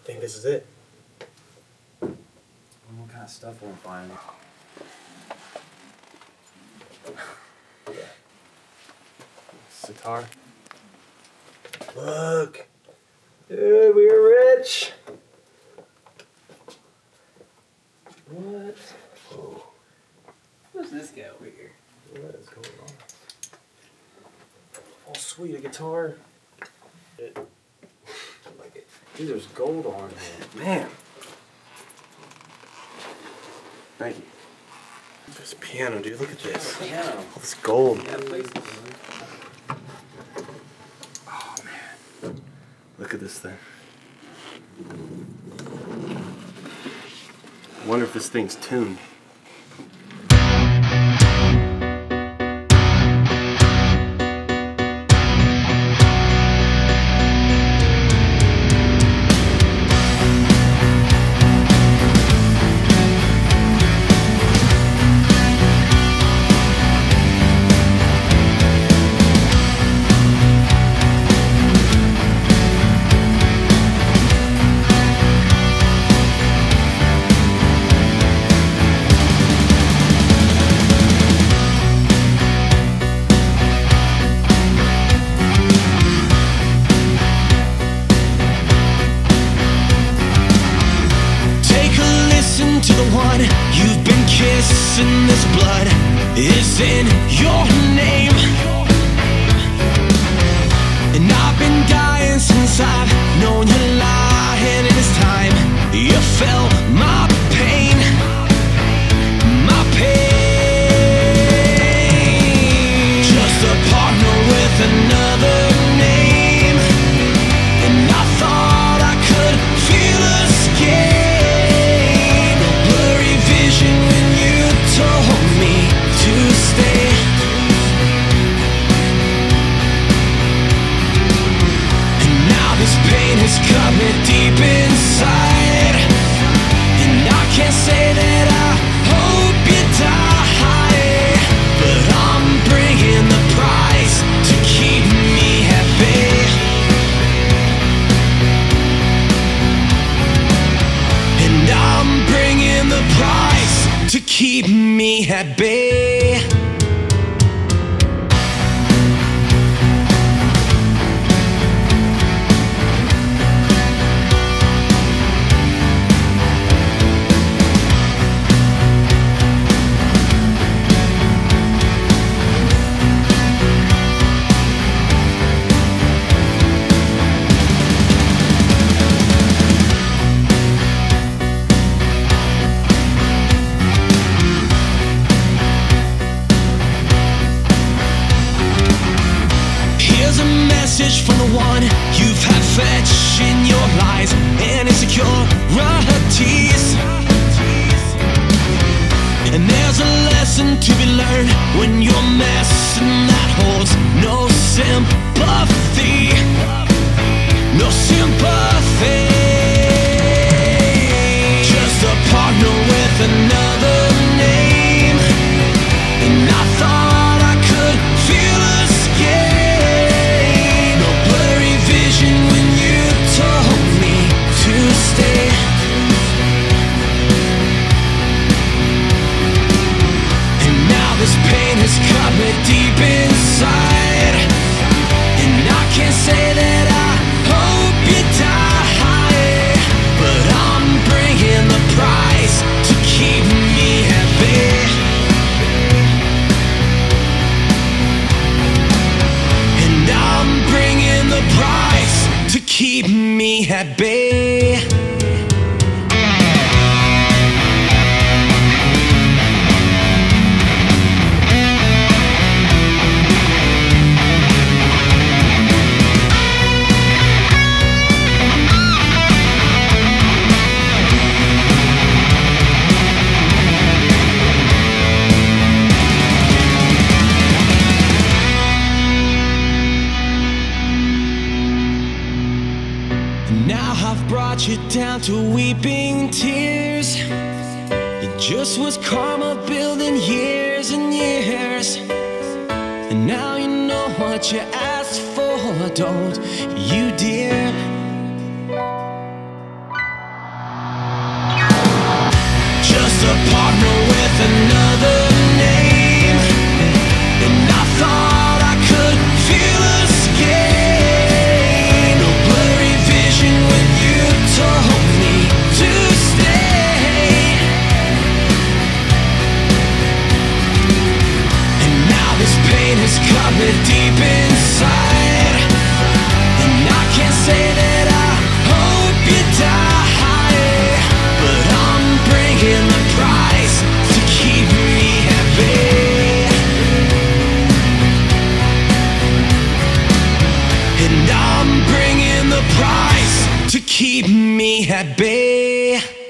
think this is it. What kind of stuff won't find? Sitar. Look. Dude, we are rich. What? Oh. Who's this guy over here? What is going on? Oh, sweet, a guitar. I like it. Dude, there's gold on here. Man. Thank you. There's a piano, dude. Look at this. Piano. All this gold. Yeah, please. Oh, man. Look at this thing. I wonder if this thing's tuned. You've been kissing, this blood is in your name. And I've been dying since I've known you lying, and it's time you felt my pain. My pain. Just a partner with another name. And I thought I could feel escape. Cut me deep inside, and I can't say that I hope you die, but I'm bringing the price to keep me happy. And I'm bringing the price to keep me happy. From the one you've had fetching your lies and insecurities. And there's a lesson to be learned when you're messing that holds no sympathy. No sympathy. Just a partner with another name. And I thought I could feel escape. When you told me to stay, and now this pain has cut me deep inside, and I can't say that I hope you die, but I'm bringing the price to keep me happy. And I'm bringing the price to keep me happy. Now I've brought you down to weeping tears. It just was karma building years and years. And now you know what you asked for, don't you, dear? keep me at bay.